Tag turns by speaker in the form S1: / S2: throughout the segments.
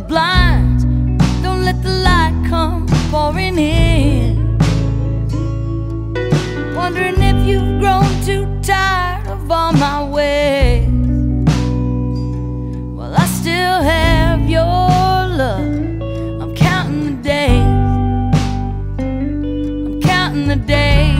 S1: blinds, don't let the light come pouring in. Wondering if you've grown too tired of all my ways. Well, I still have your love. I'm counting the days. I'm counting the days.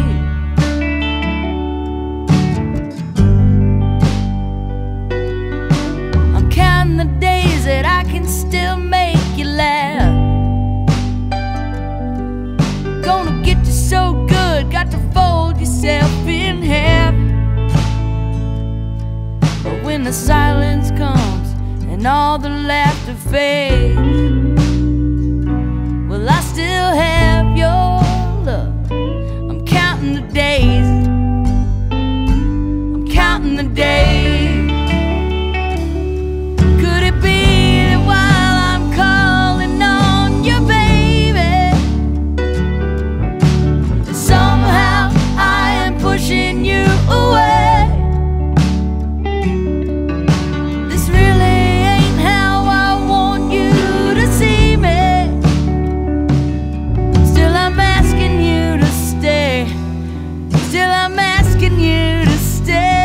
S1: I'm counting the days that I can still make you laugh. Gonna get you so good, got to fold yourself in half. But when the silence comes and all the laughter fades, well, I still have your love. I'm counting the days. I'm counting the days. Could it be that while I'm calling on you, baby, that somehow I am pushing you away? This really ain't how I want you to see me. Still I'm asking you to stay. Still I'm asking you to stay.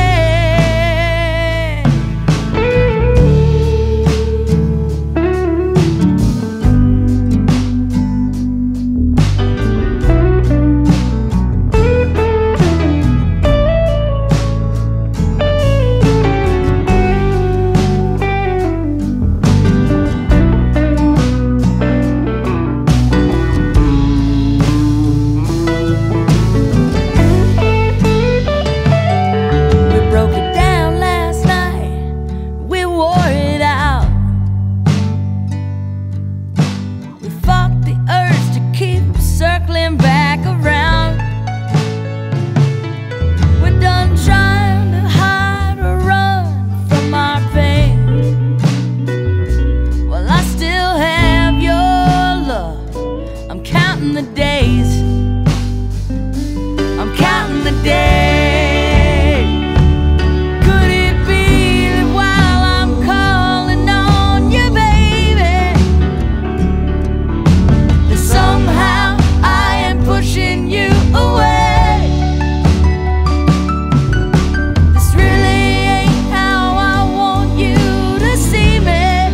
S1: Circling back around, we're done trying to hide or run from our pain. Well, I still have your love. I'm counting the days. I'm counting the days. Could it be that while I'm calling on you, baby, that somehow pushing you away? This really ain't how I want you to see me.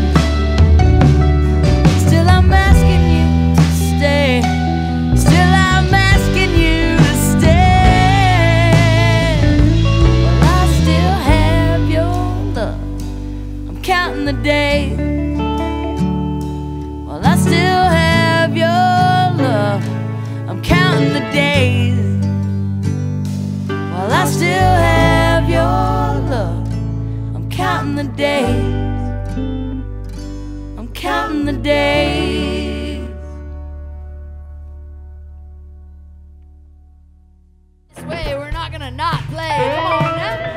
S1: Still I'm asking you to stay. Still I'm asking you to stay. Well, I still have your love. I'm counting the days. Well, I still have your love. I'm counting the days. While I still have your love, I'm counting the days. I'm counting the days. This way, we're not gonna not play. Come on now.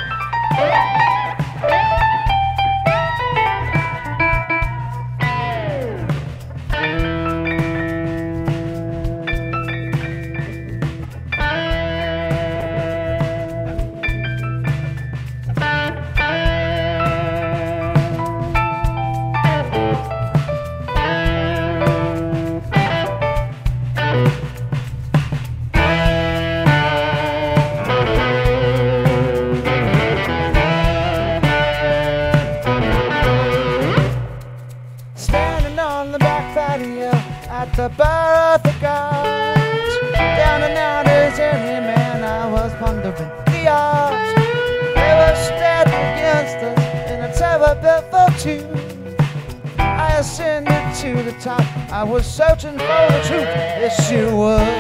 S2: At the bar of the gods, down and out as any man, I was wondering the odds. They were stacked against us in a terrible tune. I ascended to the top, I was searching for the truth. Yes, you were.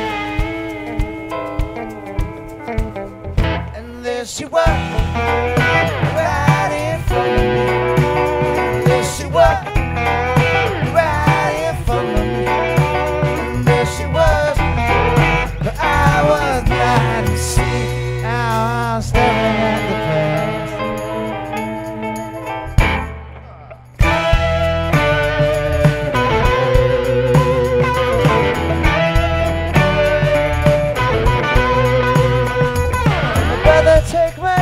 S2: And there she was, right in front of me. There she was.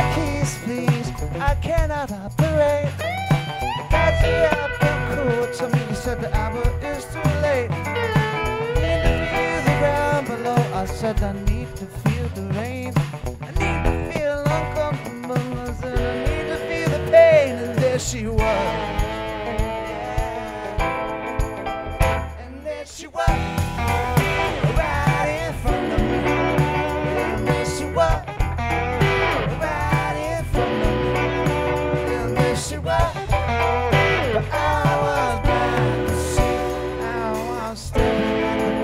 S2: I cannot operate. That's the apple cool to said the hour is too late. I need to feel the ground below. I said I need to feel the rain. I need to feel uncomfortable. I said I need to feel the pain. And there she was. And there she was, right in front of me. And there she was, right in front of me. And there she was. But I was blind to see how I was staring at the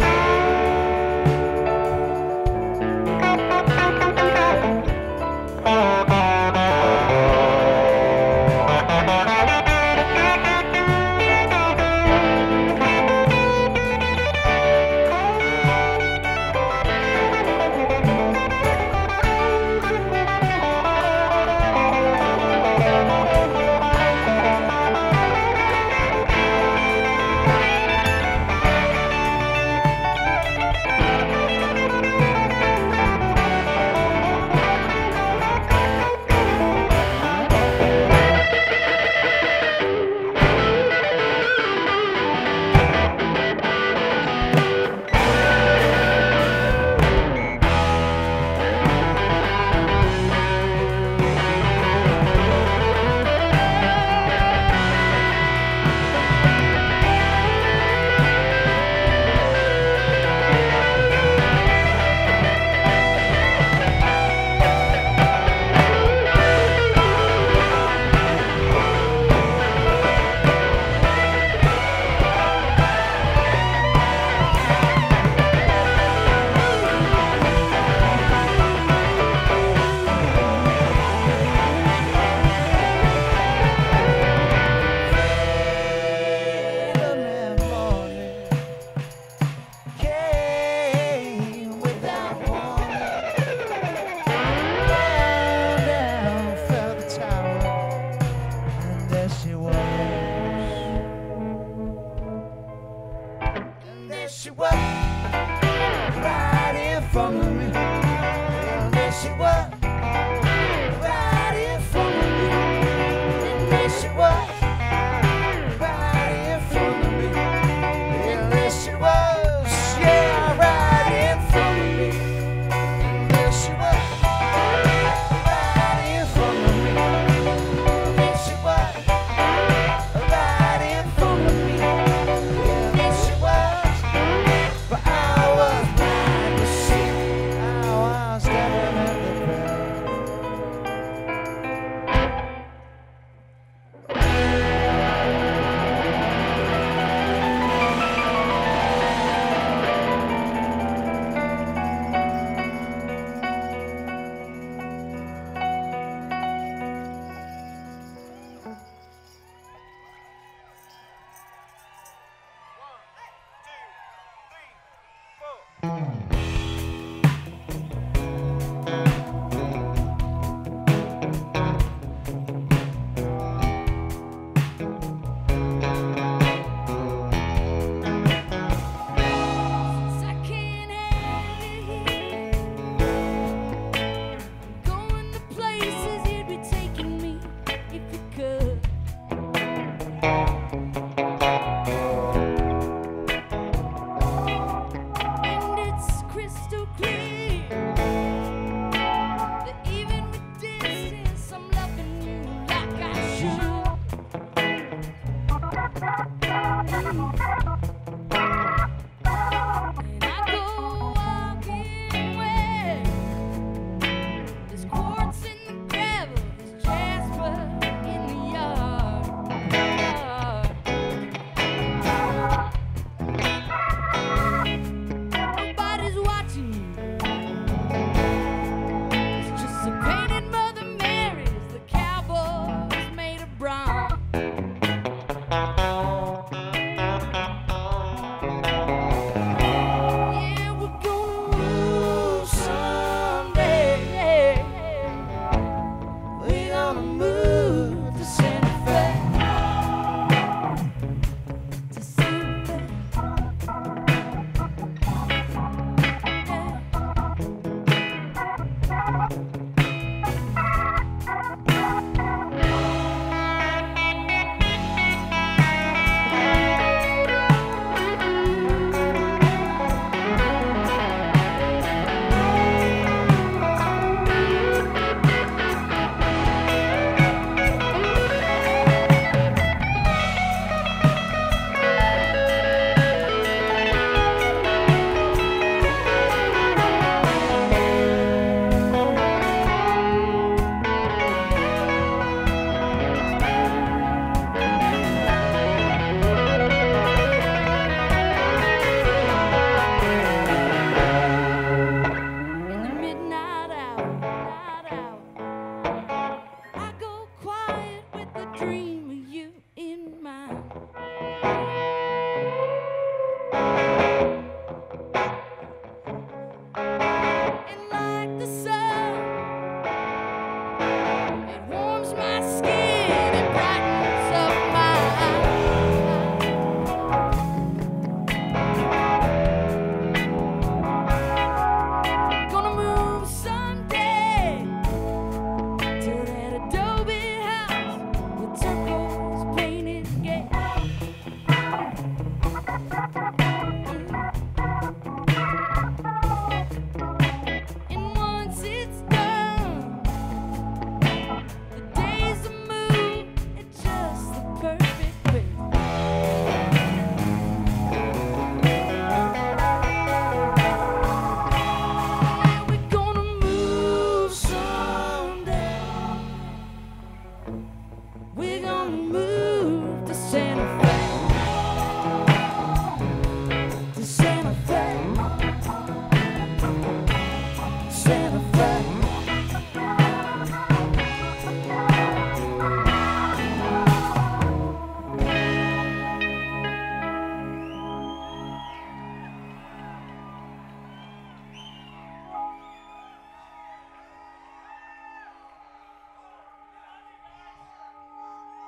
S2: past.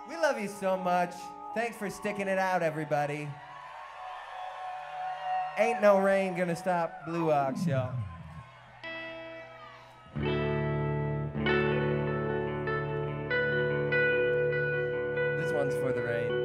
S3: We love you so much. Thanks for sticking it out, everybody. Ain't no rain gonna stop Blue Ox, y'all. This one's for the rain.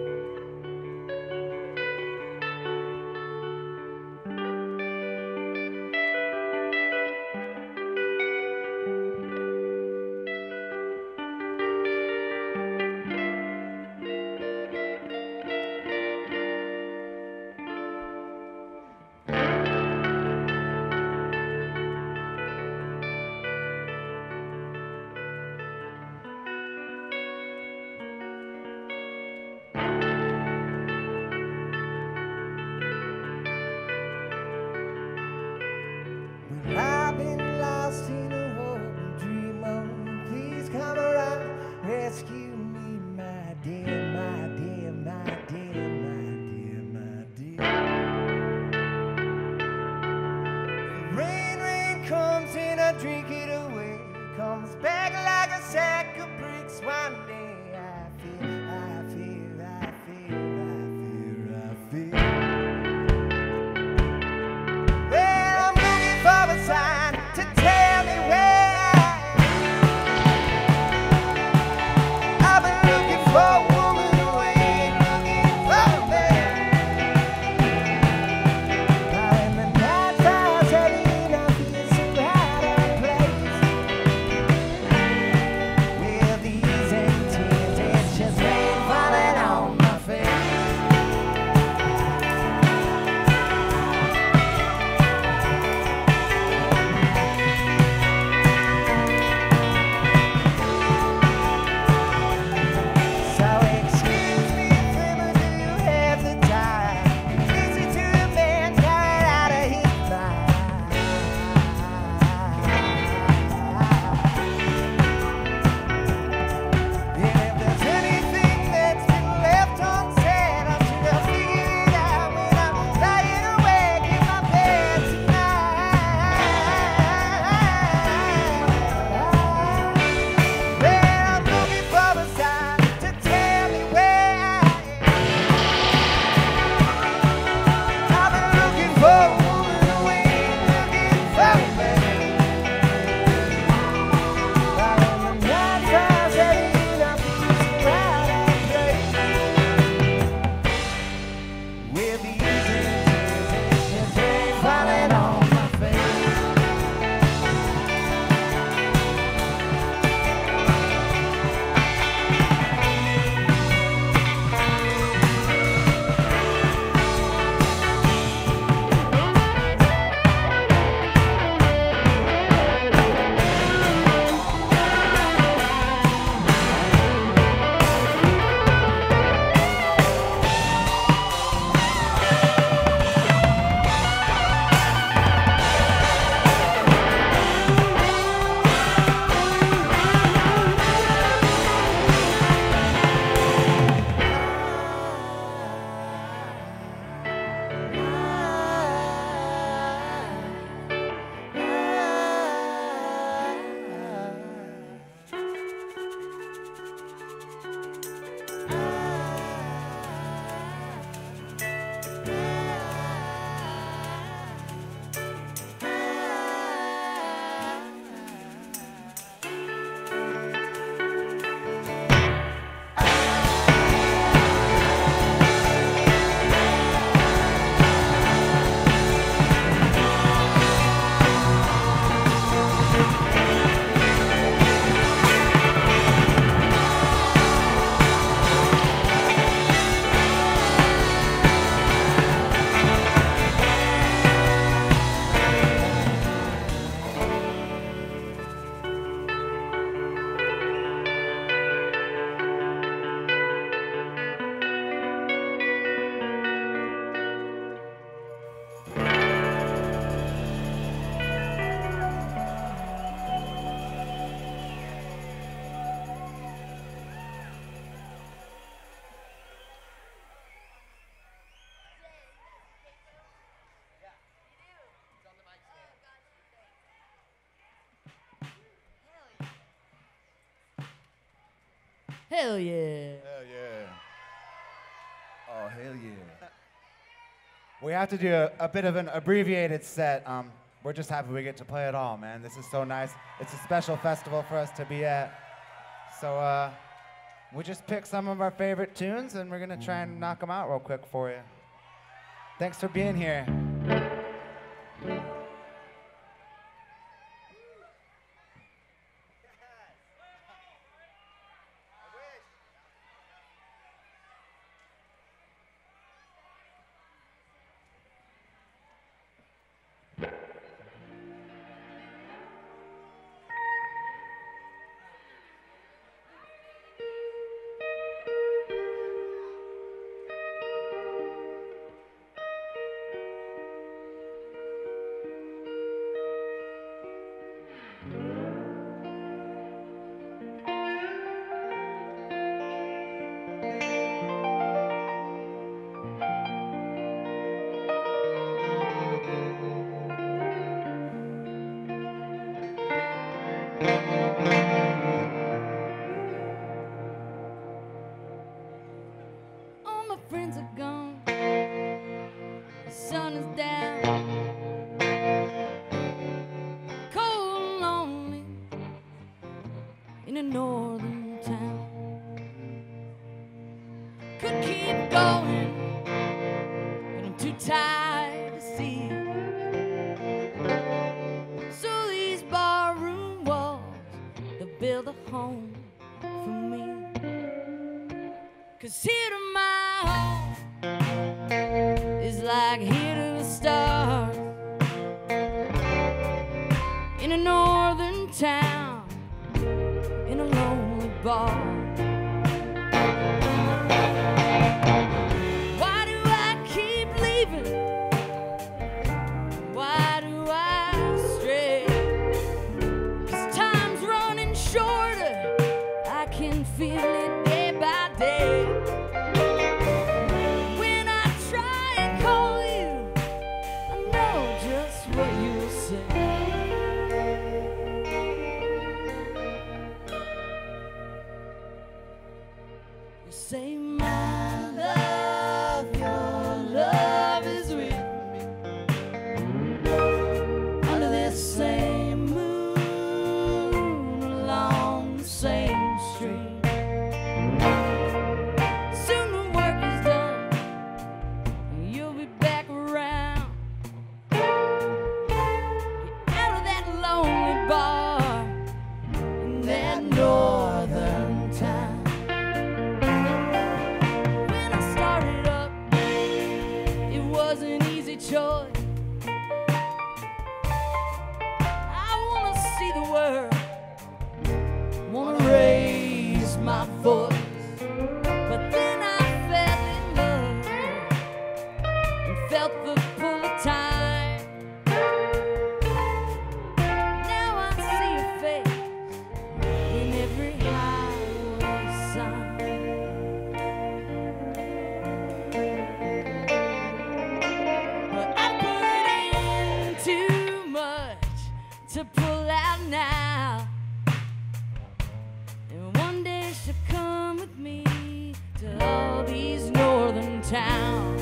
S2: I've been lost in a hope and dream on. Please come around, rescue me, my dear, my dear, my dear, my dear, my dear. Rain, rain comes and I drink it away. Comes back like a sack of bricks one day. I feel, I feel, I feel, I feel, I feel. Well, I'm looking for a sign to tell me where I am. I've been looking for a woman who ain't looking for me. Now when the night falls heavy and I feel so out of place, with these empty tears, it's just rain falling on my face. So excuse me, Frimmer, do you have the time? Listen to the man carried out of his mind. And if there's anything that's been left unsaid, I should have figured it out when I'm lying awake in my bed tonight. Well, I'm looking for a sign to tell me where I am. I've been looking for a woman who ain't looking for me. But when the night falls heavy and I feel so out of place, with these empty tears, it's just rain falling on my face.
S1: Hell yeah.
S4: Hell yeah.
S3: hell yeah.
S2: We have to do a bit of an abbreviated set. We're just happy we get to play it all, man. This is so nice. It's a special festival for us to be at. So we just picked some of our favorite tunes, and we're going to try and knock them out real quick for you. Thanks for being here.
S1: All my friends are gone, the sun is down, cold and lonely in a northern town. Could keep going, but I'm too tired to see. So these barroom walls, they'll build a home for me. 'Cause here to my home is like here to the stars, in a northern town, in a lonely bar. Why do I keep leaving? Why do I stray? 'Cause time's running shorter, I can feel it day by day. When I try and call you, I know just what you'll say. You say, my love, your love is with me under this same moon, along the same street. Soon the work is done, and you'll be back around. Get out of that lonely bar in that northern town. When I started up, it was an easy choice. I wanna see the world, wanna raise my voice. But then I fell in love and felt the pull of time. Now I see your face in every highway sign. But I put in too much to pull out now. And one day she'll come with me to all these northern towns.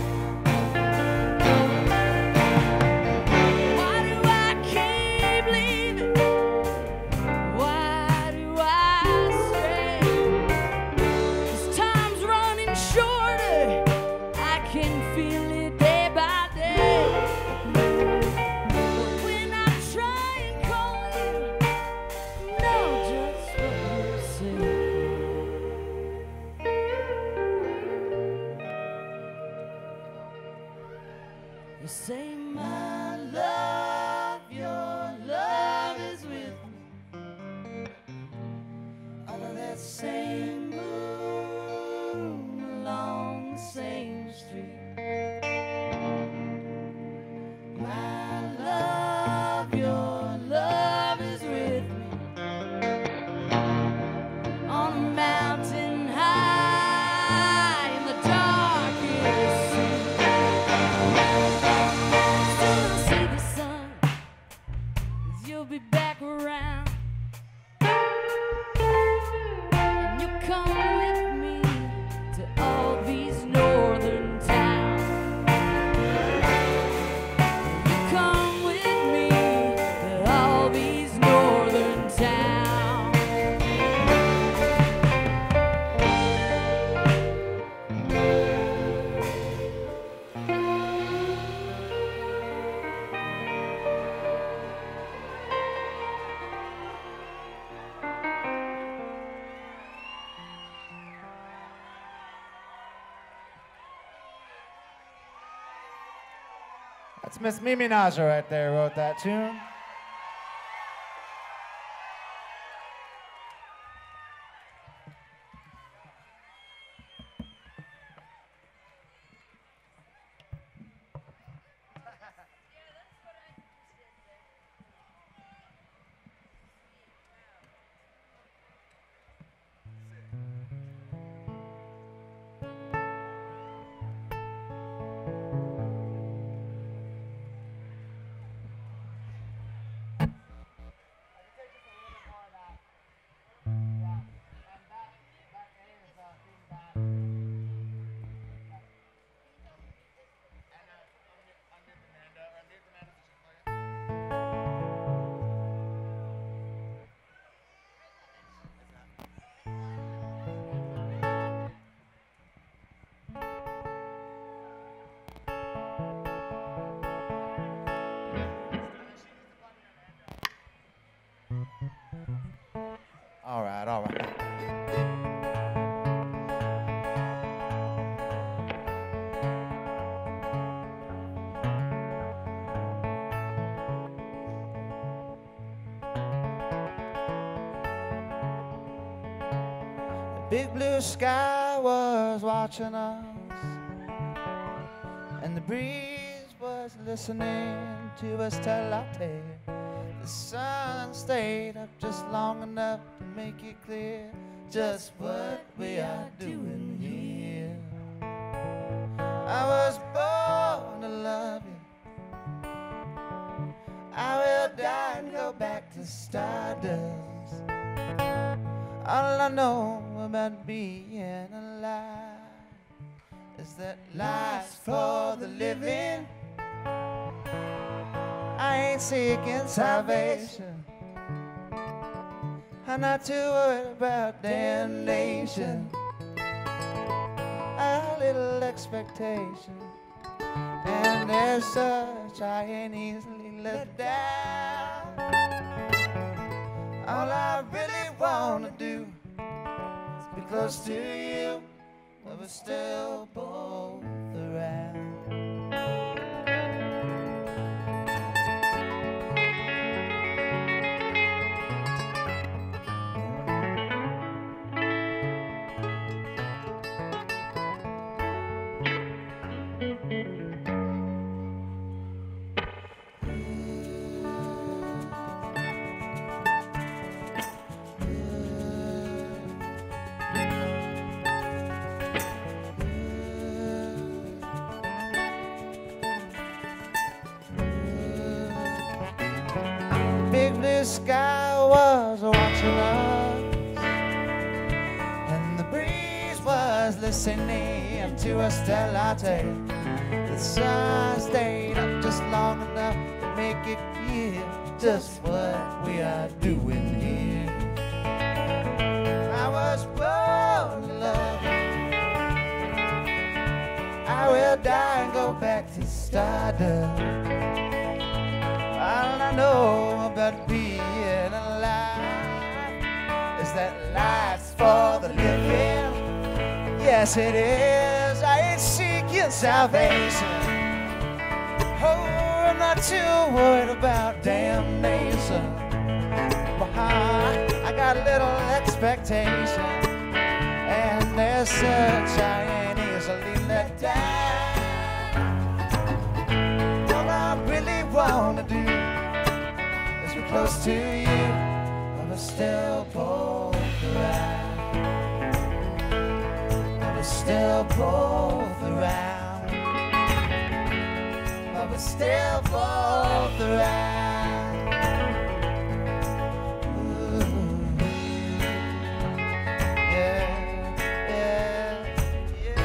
S1: Why do I keep leaving? Why do I stray? 'Cause time's running shorter, I can feel it day by day. But when I try and call you, I know just what you'll say. You say, my love, your love is with me under that same moon, along the same street. My love, your love is with me on a mountain high in the darkest sea. Soon I'll see the sun, 'cause you'll be back around. And you'll come with me to all these northern
S2: That's Miss Mimi Naja right there, wrote that tune. All right, all right. The big blue sky was watching us, and the breeze was listening to us tell our tale. The sun stayed up just long enough to make it clear just what we are doing here. I was born to love you. I will die and go back to stardust. All I know about being alive is that life's for the living. I ain't seeking salvation. I'm not too worried about damnation. A little expectation, and as such I ain't easily let down. All I really wanna do is be close to you, but we're still both around. Big blue sky was watching us, and the breeze was listening to us tell our tale. The sun stayed up just long enough to make it clear just what we are doing here. I was born to love you. I will die and go back to stardust. All I know about being alive is that life's for the living. Yes, it is. I ain't seeking salvation. Oh, I'm not too worried about damnation. I got a little expectation, and as such I ain't easily let down. All I really wanna do is be close to you, but we're still both around. But we're still both around. But we're still both around. Ooh. Yeah, yeah, yeah.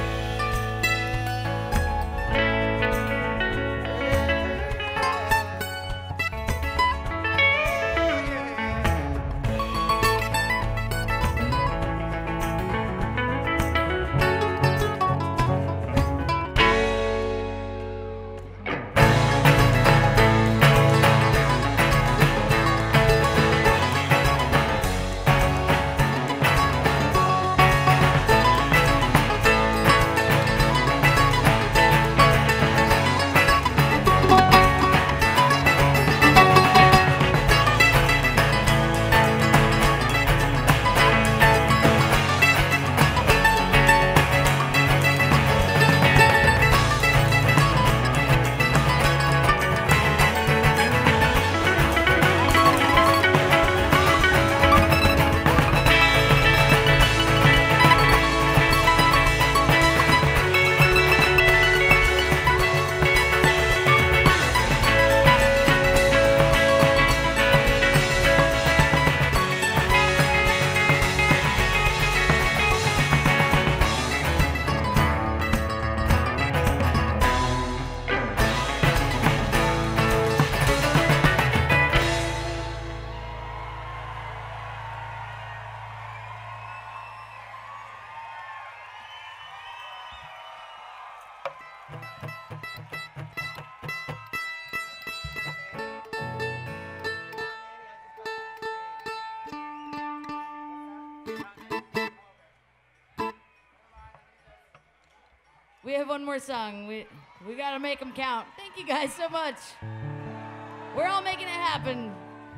S1: We have one more song. We gotta make them count. Thank you guys so much. We're all making it happen.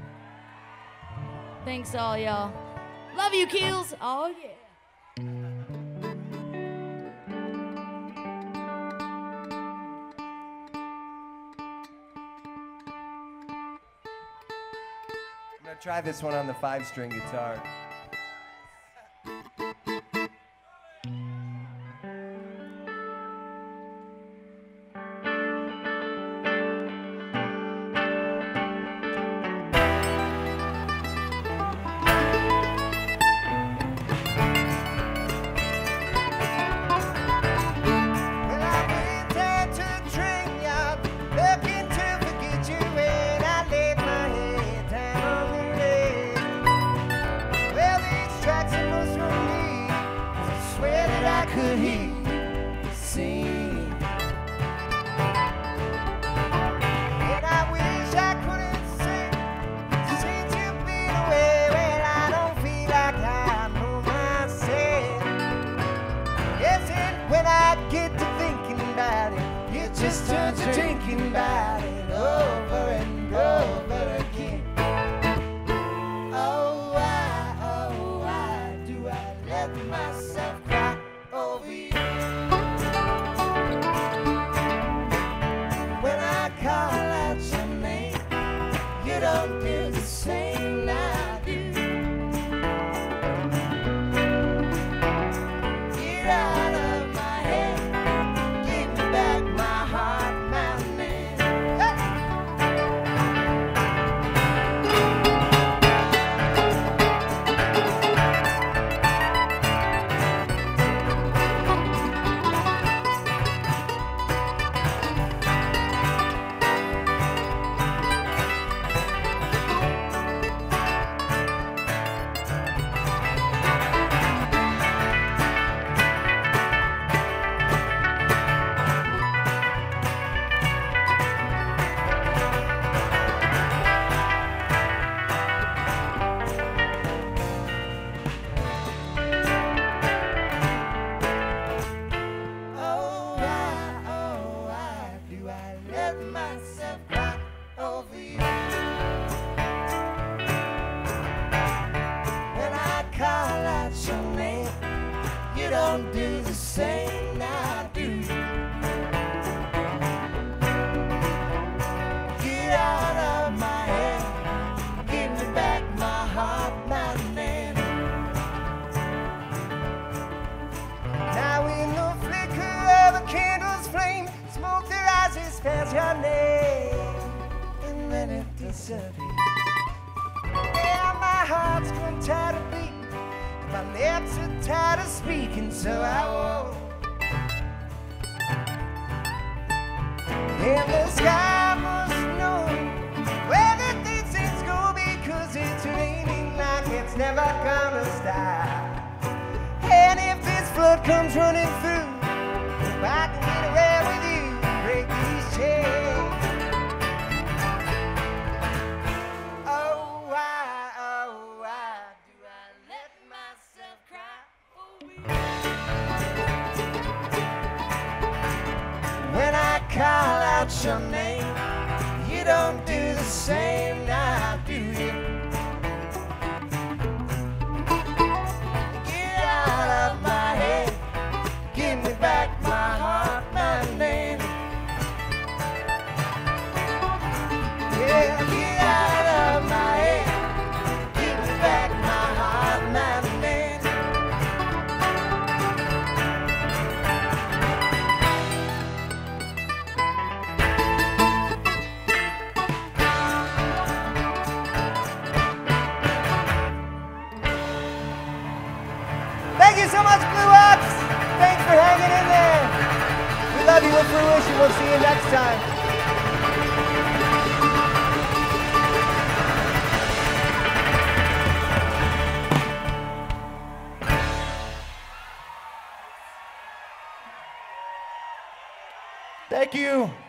S1: Thanks all y'all. Love you, Keels. Oh yeah.
S3: I'm gonna try this one on the 5-string guitar.
S2: Could hear you sing, and I wish I couldn't sing since you've been away. Well, I don't feel like I know myself. Yes, and when I get to thinking about it, it just turns to drinking about it over and over again. Oh, why do I let myself cry over you? When I call out your name, you don't do the same I do. Get out of my head, give me back my heart, my man. Myself cry over you. When I call out your name, you don't do the same now, do you? Get out of my head, give me back my heart, my man. Now in the flicker of a candle's flame, smoke that rises spells your name, and then it disappears. Yeah, my heart's grown tired of beating, and my lips are tired of speaking, so I won't. And the sky must know where that these things go, because it's raining like it's never gonna stop. And if this flood comes running through, if I can get away with you, break these chains. Oh, why do I let myself cry over you? When I call out your name, you don't do the same now, do you? Get out of my head, give me back my heart, my name. Yeah, get out of my head, give me back my heart, my man. Thank you so much, Blue Ops. Thanks for hanging in there. We love you with Fruition. We'll see you next time. Thank you.